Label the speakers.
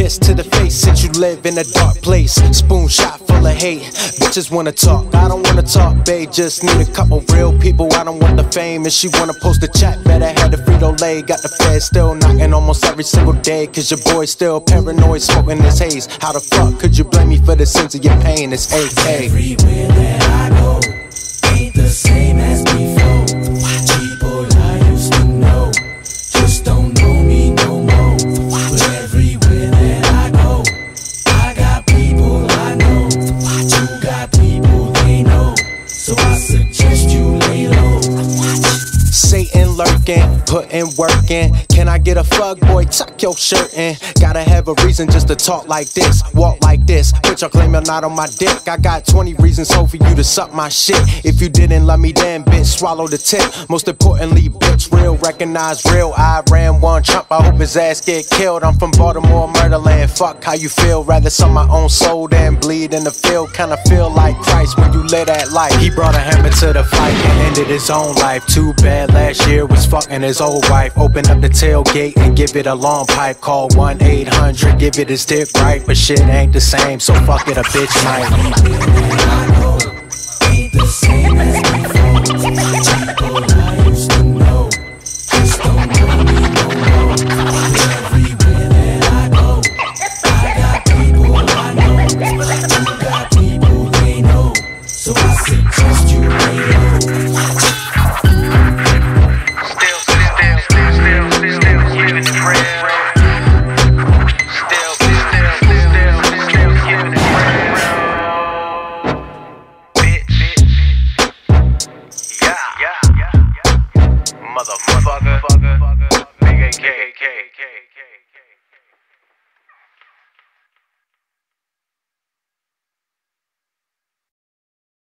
Speaker 1: fist to the face since you live in a dark place. Spoon shot full of hate. Bitches wanna talk, I don't wanna talk, babe. Just need a couple real people. I don't want the fame. And she wanna post a chat, better had the Frito-Lay. Got the feds still knocking almost every single day. Cause your boy still paranoid, smoking this haze. How the fuck could you blame me for the sins of your pain? It's AK.
Speaker 2: Everywhere that I go ain't the same as before. People I used to know just don't know me no more. But everywhere that I go, I got people I know. You got people they know. So I suggest you lay low.
Speaker 1: Satan lurking, putting work in. Can I get a fuck, boy? Tuck your shirt in. Gotta have a reason just to talk like this, walk like this. Put your claim or not on my dick. I got 20 reasons so for you to suck my shit. If you didn't love me then, bitch, swallow the tip. Most importantly, bitch, real, recognize real. I ran one Trump, I hope his ass get killed. I'm from Baltimore, Murderland. Fuck how you feel. Rather sell my own soul than bleed in the field. Kinda feel like Christ when you live that life. He brought a hammer to the fight and ended his own life. Too bad last year was fucking his old wife. Open up the tailgate and give it a long pipe. Call 1-800, give it his dick right. But shit ain't the same, so fuck it, a bitch might.
Speaker 2: Ain't the same as before. People